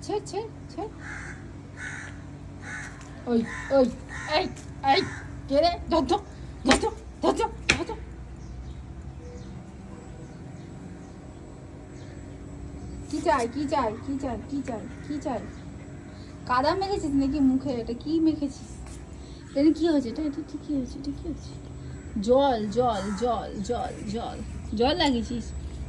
ছেড় ছেড় ছেড়। ওই ওই এই এই কে রে? ধর ধর ধর ধর ধর ধর ধর। কি চাই কি চাই কি চাই কি চাই কি চাই? কাদা মেখেছিস নাকি মুখে? এটা কি মেখেছিস? এটা কি হয়েছে? এটা এটা কি হয়েছে? এটা কি হয়েছে? জল জল জল জল জল জল লাগিয়েছিস?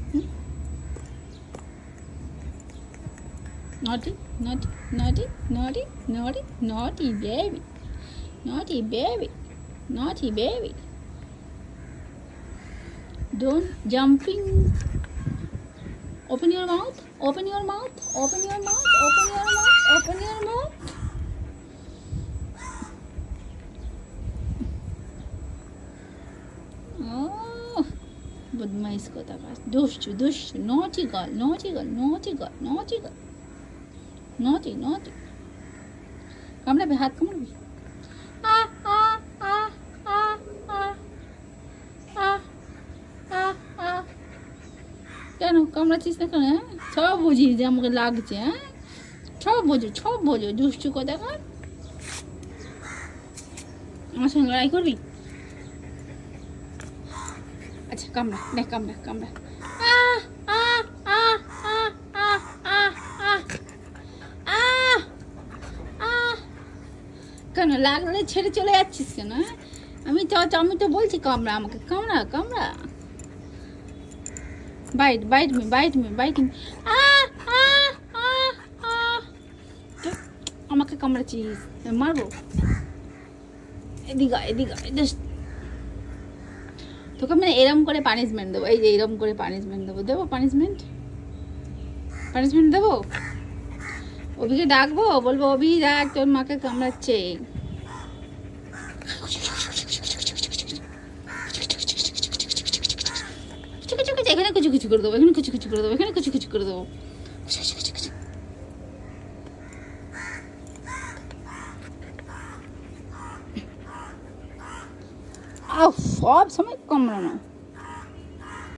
Naughty, naughty, naughty, naughty, naughty, naughty baby, naughty baby, naughty baby. Don't jumping. Open your mouth. Open your mouth. Open your mouth. Open your mouth. Open your mouth. Oh, बदमाश को तकाश. दुष्ट दुष्ट. Naughty girl. Naughty girl. Naughty girl. Naughty girl. Naughty, naughty. कामड़ा पे हाथ कामड़ भी. आ आ आ आ आ आ आ आ. কেন কামড়াচ্ছিস না কেন? সব বুঝি যে আমাকে লাগছে। হ্যাঁ, সব বোঝো দুষ্টু কথা কর। আমার সঙ্গে লড়াই করবি? আচ্ছা কামড়া, দেখ কামড়া কামড়া। কেন লাগলে ছেড়ে চলে যাচ্ছিস কেন? আমি তো বলছি কামড়া, আমাকে কামড়া কামড়া। Bite bite me bite me bite me. আমাকে কামড়াচ্ছিস, মারবো। এদিকে এদিকে তোকে আমি এরম করে পানিশমেন্ট দেবো। এই যে এরম করে পানিশমেন্ট দেবো। দেবো পানিশমেন্ট? পানিশমেন্ট দেবো? অভিকে ডাকবো, বলবো অভি দেখ তোর মাকে কামড়াচ্ছে। এখানে কিছু কিছু করে দেবো, এখানে কিছু কিছু করে দেবো, এখানে কিছু কিছু করে দেবো। সব সময় কামড়ানো।